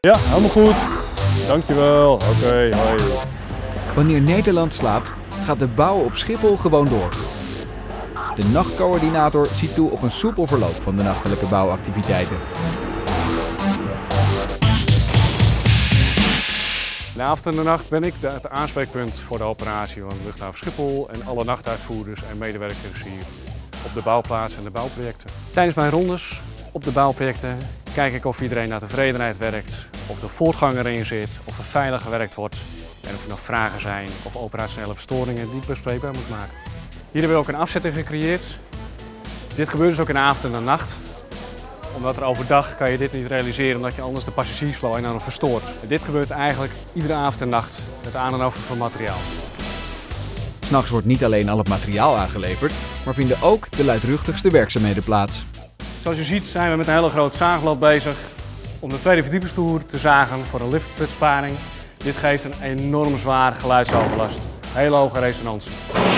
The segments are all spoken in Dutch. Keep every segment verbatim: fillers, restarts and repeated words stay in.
Ja, helemaal goed. Dankjewel. Oké, okay, hoi. Wanneer Nederland slaapt, gaat de bouw op Schiphol gewoon door. De nachtcoördinator ziet toe op een soepel verloop van de nachtelijke bouwactiviteiten. De avond en de nacht ben ik het aanspreekpunt voor de operatie van de luchthaven Schiphol en alle nachtuitvoerders en medewerkers hier op de bouwplaats en de bouwprojecten. Tijdens mijn rondes op de bouwprojecten kijk ik of iedereen naar tevredenheid werkt, of er voortgang erin zit, of er veilig gewerkt wordt en of er nog vragen zijn of operationele verstoringen die ik bespreekbaar moet maken. Hier hebben we ook een afzetting gecreëerd. Dit gebeurt dus ook in de avond en de nacht. Omdat er overdag kan je dit niet realiseren omdat je anders de passagiersflow enorm verstoort. En dit gebeurt eigenlijk iedere avond en nacht met aan- en over van materiaal. 'S Nachts wordt niet alleen al het materiaal aangeleverd, maar vinden ook de luidruchtigste werkzaamheden plaats. Zoals je ziet zijn we met een hele groot zaagblad bezig om de tweede verdiepingstoer te zagen voor een liftbesparing. Dit geeft een enorm zwaar geluidsoverlast. Hele hoge resonantie.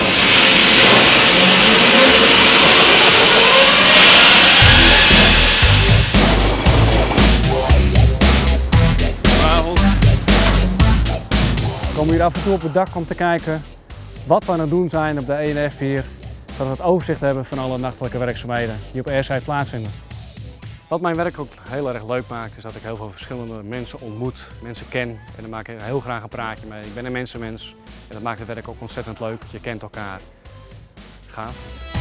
We komen hier af en toe op het dak om te kijken wat we aan het doen zijn op de E N F hier, zodat we het overzicht hebben van alle nachtelijke werkzaamheden die op airside plaatsvinden. Wat mijn werk ook heel erg leuk maakt, is dat ik heel veel verschillende mensen ontmoet, mensen ken en daar maak ik heel graag een praatje mee. Ik ben een mensenmens en dat maakt het werk ook ontzettend leuk. Je kent elkaar. Gaaf.